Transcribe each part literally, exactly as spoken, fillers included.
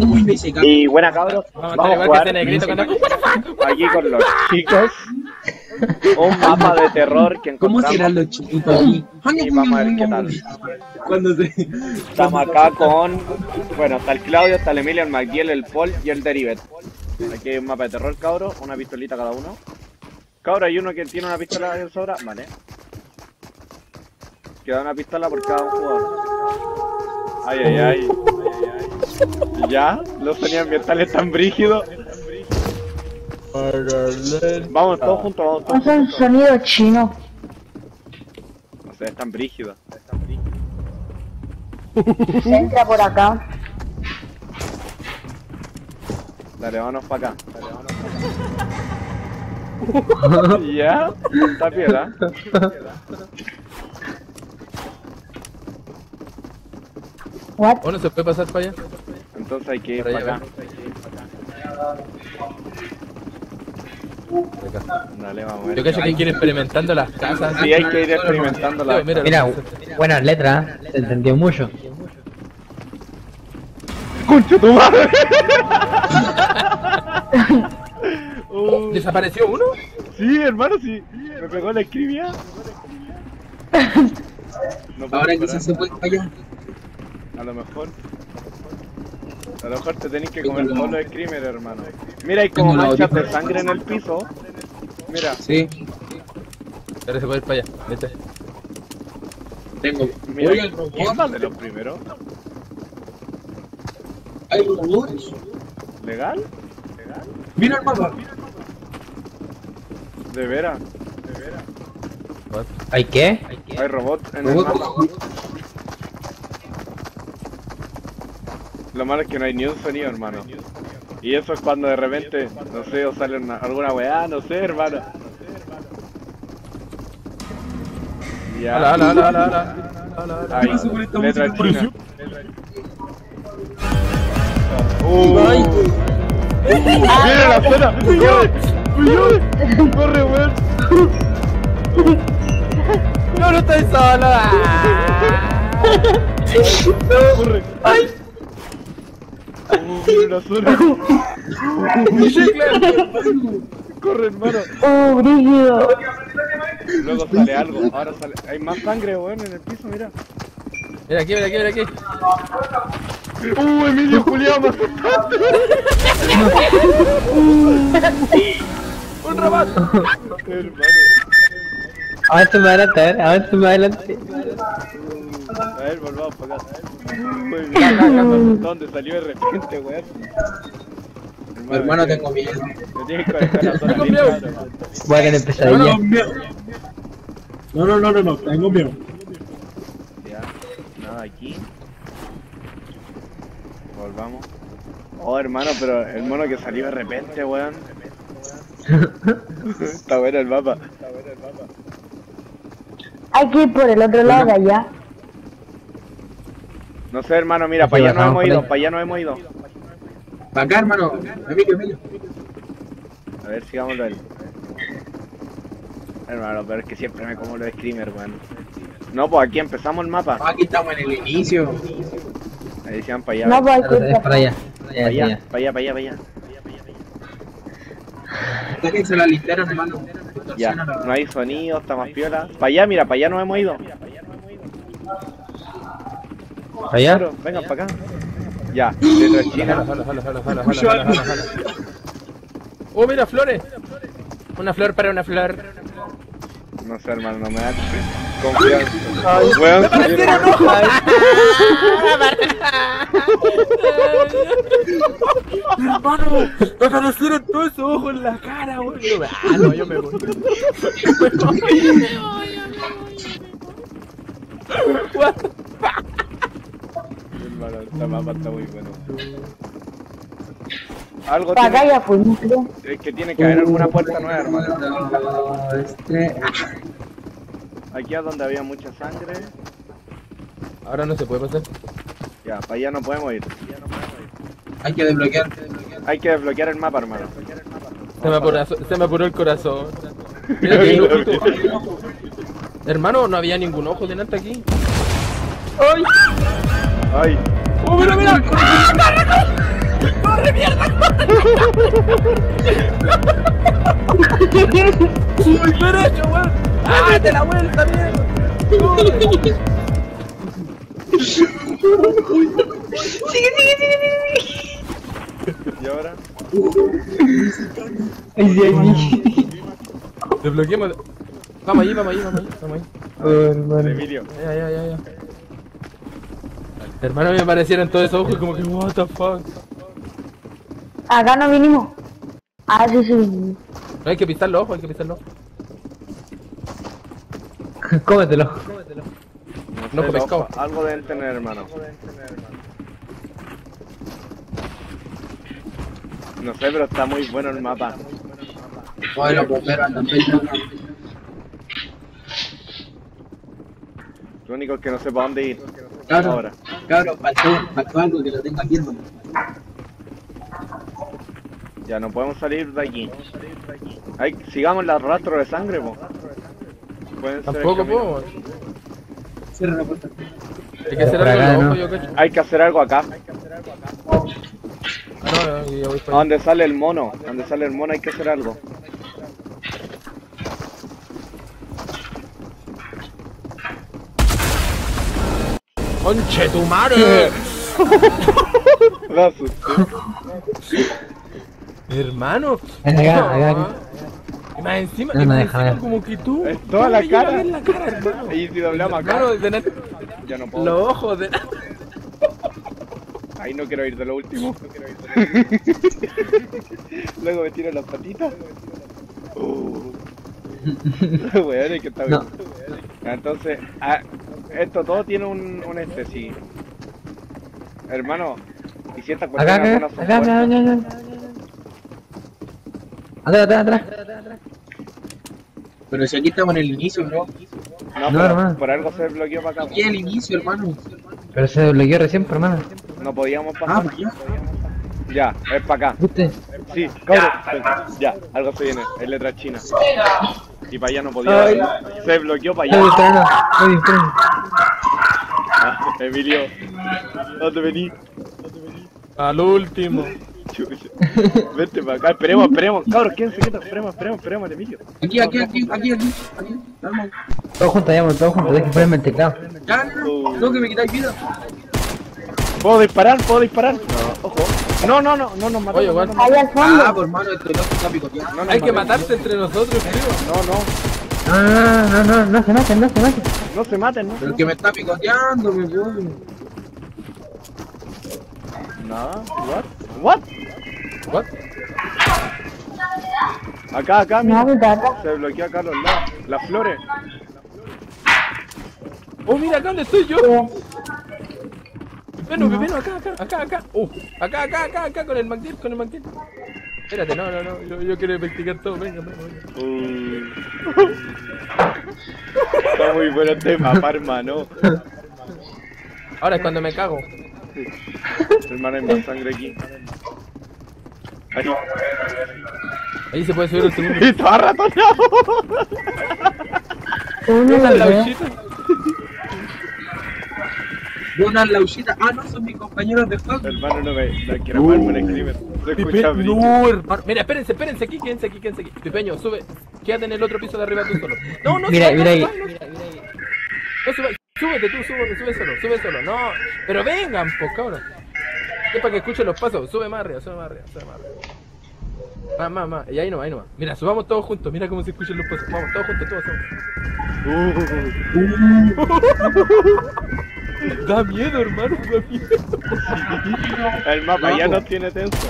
Uy, me hice caca. Y buena cabros, Vamos, vamos a igual jugar que este negrito cuando... aquí con los chicos un mapa de terror que ¿Cómo encontramos serán los chiquitos aquí? y vamos a ver qué tal. Cuando se... Estamos acá con, bueno, está el Claudio, está el Emilio, el MacDiel, el Paul y el Derivet. Aquí hay un mapa de terror, cabros, una pistolita cada uno. Cabros, hay uno que tiene una pistola de sobra, vale. Queda una pistola por cada un jugador. Ay, ay, ay. Ya, los sonidos ambientales están brígidos. Vamos todos juntos, vamos todos Es un juntos. sonido chino. No sé, están brígidos. Se entra por acá. Dale, vámonos para acá. Dale, vámonos para acá. Ya, está piola. What? ¿O no se puede pasar para allá? Entonces hay que ir Para para allá, acá. Acá. Dale, vamos a ver. Yo cacho que hay que ir experimentando las casas. Sí, hay que ir experimentando la... Mira, Mira, buenas letras, ¿eh? Se entendió mucho. ¡Concha tu madre! Uh, ¿Desapareció uno? sí, hermano, sí. Me pegó la escribía. No puedo Ahora parar. quizás se puede para allá. A lo mejor. A lo mejor te tenés que comer todos los screamers, hermano. Mira, hay como Tengo la manchas de audífono. sangre en el piso. Mira, Sí, Ahora se puede ir para allá. ¿Viste? tengo. mira. Oiga, el ¿Quién robot. de los primeros? Hay robots. ¿Legal? ¿Legal? Mira el mapa. De veras. De veras. What? ¿Hay qué? Hay robots en el Robot. mapa. Lo malo es que no hay ni un sonido, hermano. Y eso es cuando de repente, no sé, o sale una- alguna weá, no sé, hermano. Ya. Hola, hola, hola, hola, hola. Hola, hola. Ahí, pasa con esta letra música? china. Uh, Ay, ¡Mira la zona! ¡Corre! ¡Corre! ¡Corre, weón! No, no estoy solo. ¡Corre! ¡Ay! Uh, ¡Mira la zona! ¡Corre, hermano! Oh, brígido. Luego sale algo, ahora sale... Hay más sangre, weón, en el piso, mira. Mira aquí, mira aquí, mira aquí. ¡Uh, Emilio Julián, más Un robot. hermano! Avance más adelante, a ver, avance más adelante. A ver, volvamos para acá. Uy, mira acá, acá, donde salió de repente, weón. hermano, tengo miedo. Me tienes que conectar la zona Tengo bien, miedo. cabrón. Voy a tener pesadilla. Tengo miedo. No, no, no, no, no, tengo miedo. Ya, nada aquí. Volvamos. Oh, hermano, pero el mono que salió de repente, weón. Está bueno el mapa. Está bueno el mapa. Hay que ir por el otro lado de allá. No sé, hermano, mira, Aquí para allá no bajamos hemos por ido, ahí. para allá no hemos ido. Para acá, hermano. Emilio, Emilio. A ver, sigámoslo a él. Hermano, pero es que siempre me como los screamers, weón. No, pues aquí empezamos el mapa. Aquí estamos en el inicio. Ahí decían para allá. No, pues hay que Claro, ir es para allá. Para Para allá, allá, para allá. para allá, para allá, para allá. Sáquense la linterna, hermano. Ya, no hay sonido, está más piola. Para allá, mira, para allá no hemos ido. ¿Para allá? Claro, vengan para acá. Ya, letra china. Jala, jala, jala, jala, jala, jala, jala, jala, jala. Oh, mira, flores. Una flor para una flor. No sé, hermano, no me da confianza. Weón, Hermano, me aparecieron todos esos ojos en la cara, weón. Ah, no, yo me voy. What? hermano, esta mapa está muy bueno. Algo Para acá tiene, ya fuimos. es que tiene que haber alguna puerta nueva, hermano. Dos, tres. Aquí es donde había mucha sangre. Ahora no se puede pasar. Ya, para allá no podemos ir. Hay que desbloquear. Hay que desbloquear el mapa, hermano. Se me apuró, se me apuró el corazón. Mira que hay un ojito. Hermano, no había ningún ojo delante aquí. ¡Ay! Ay, ¡Oh, mira, mira! ¡Corre, mierda! ¡Muy derecho, weón! ¡Ah, de la vuelta, mierda! ¡Corre! Sigue, sigue, sigue, sigue. ¿Y ahora? Ay, sí, ay, Desbloqueemos. Vamos allí, vamos allí, vamos allí, vamos allí. oh, hermano. Emilio. Ya, ya, ya, ya. Hermano, me aparecieron todos esos ojos como que, what the fuck. Acá no vinimos. Ah, sí, sí. No hay que pisar los ojos, hay que pisar los ojos. Cómetelo. No, sé, pescado. loco, algo deben tener, hermano. No sé, pero está muy bueno el mapa. Bueno, pues pero andan pensando. Lo único es que no sé para dónde ir. Claro, Ahora. claro, faltó, faltó algo que lo tenga aquí, hermano. Ya no podemos salir de aquí. Hay, sigamos el rastro de sangre, po. Pueden ser el Tampoco camino. puedo. Cierra la puerta. Hay que hacer Por algo acá, en los ¿no? ojos, yo cacho. Hay que hacer algo acá. No, no, ya voy A para allá. donde sale el mono. A donde sale el mono hay que hacer algo. ¡Conche tu madre! Me asusté. Hermano. Ven acá, no, acá, acá. Y más encima, No, y no, más deja, encima deja. como que tú. Es toda la tú me llevas cara. en la cara, hermano. Y si doblamos acá. Hermano, de neta- Ya no puedo. los ojos de... Ahí no quiero ir de lo último. Luego me tiro las patitas. Uh. Weón, es que está bien. No. Entonces, ah, esto todo tiene un, un este, sí. Hermano, y si estas Acá, cuestiones acá, algunas son acá, acá, puertas. acá, acá. Atrás, atrás, atrás. Pero si aquí estamos en el inicio, bro. No, No, pero hermano. por algo se bloqueó para acá. Aquí es el inicio, hermano. Pero se desbloqueó recién, por hermano. No podíamos Ah, pasar. para allá. Ya, es para acá. ¿Viste? Sí, cabrón. Ya, algo se viene. Es letra china. Y para allá no podía. Ay. Se bloqueó para Estoy allá. disparando. Estoy disparando. Ah, Emilio, ¿dónde vení? Al último. Chucha. Vente para acá, esperemos, esperemos, cabros, quédense quietos, esperemos, esperemos, esperemos, Emilio. Aquí, aquí, aquí, aquí, aquí. aquí. Vamos. Todos juntos, ya, todos juntos. Dejen ponerme el teclado. Ya, no, no, no, que me quitáis vida. ¿Puedo disparar? ¿Puedo disparar? No, ojo. No, no, no, no nos matamos. Oye, no, igual. nos matamos. Ahí al fondo. Ah, por hermano, este loco está picoteando. No nos Hay que matemos. matarse entre nosotros, tío. No, no, No, no, no, no, no se maten, no se maten. no se maten, no. Pero el que me está picoteando, me voy. Nada, what? What? What? Acá, acá, No, mira. mi tata. Se bloqueó acá los lados. Las flores. Oh, mira acá donde estoy yo. Sí. Ven, ven, acá, acá, acá, acá. Uh, acá, acá, acá, acá, con el MacDill, con el MacDill. Espérate, no, no, no, yo, yo quiero investigar todo, venga, venga, venga. Uh. Está muy bueno este mapa, hermano. Ahora es cuando me cago. Hermano, hay más sangre aquí. Ahí. Ahí se puede subir el segundo. Estaba ratoneado. Uno Esa lo es la veo. uchita. Buenas lausitas. Ah, no, son mis compañeros de juego. Hermano, no me no quiero armarme un screamer. Se escucha brillo. No, hermano. Mira, espérense, espérense aquí, quédense aquí, quédense aquí. Pipeño, sube. Quédate en el otro piso de arriba tú solo. No, no, Mira, subas, mira no, ahí. subas, no, no subas. Súbete tú, sube, sube solo, sube solo. No, pero vengan, pues cabrón. Es para que escuchen los pasos. Sube más arriba, sube más arriba, sube más arriba. Más, más, más. Y ahí nomás, ahí nomás. Mira, subamos todos juntos. Mira cómo se escuchan los pasos. Vamos, todos juntos, todos juntos. Da miedo, hermano, da miedo. El mapa ya no tiene tenso.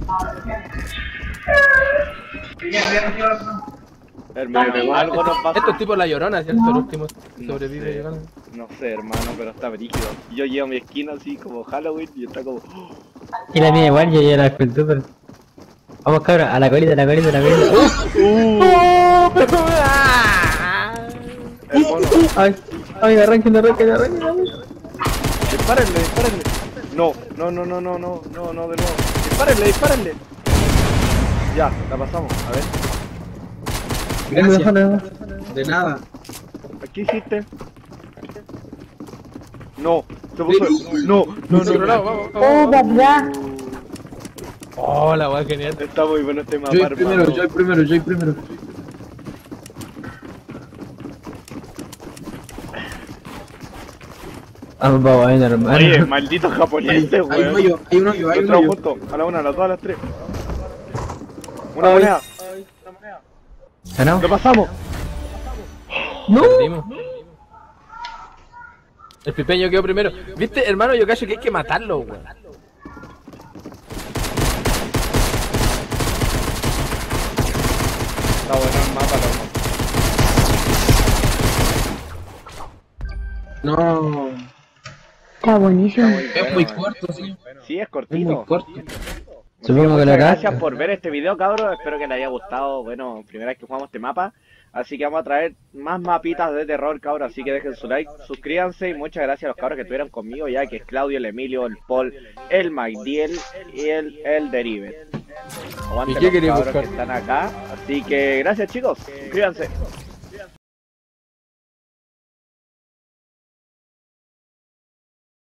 Hermano, algo nos pasa. Esto es tipo la llorona, ¿cierto? El último No sobrevive sé, llegando. no sé, hermano, pero está brígido. Yo llevo a mi esquina así como Halloween y está como. Y la mía igual, yo ya la escultura. Pero... Vamos, cabrón, a la colita, a la colita, a la colita. El mono. Ay, ay, arranquen, arranquen, arranquen, arranquen. Dispárenle, dispárenle. No, no, no, no, no, no, no, no, de nuevo. Dispárenle, dispárenle. Ya, la pasamos, a ver. Gracias. De nada. ¿Qué hiciste? No, se puso. No, no, No, no, no, no. vamos, Oh, vamos. papá. Oh, la weá genial. Está muy bueno este mapa, Yo hermano. primero, yo primero, yo primero. Vamos, vamos, ven, hermano. Oye, maldito japonés, Hay un weón. hoyo, hay un hoyo, hay un Entramos hoyo. juntos, a la una, a las dos, a las tres. Una Ay. moneda. ¿Ganamos? ¿Qué pasamos? Perdimos. El pipeño quedó primero. ¿Viste, hermano? Yo cacho que hay que matarlo, weón. Está bueno el mapa, loco. No, Está buenísimo. es muy corto, sí. Sí, es Es muy cortito. corto. Supongo que Muchas la gracias casa. por ver este video, cabros. Espero que les haya gustado. Bueno, primera vez que jugamos este mapa. Así que vamos a traer más mapitas de terror, cabros. Así que dejen su like, suscríbanse. Y muchas gracias a los cabros que estuvieron conmigo ya. Que es Claudio, el Emilio, el Paul, el Magdiel y el, el Derivet. Aguante ¿Y qué los quería cabros buscar? que están acá. Así que gracias, chicos. Suscríbanse.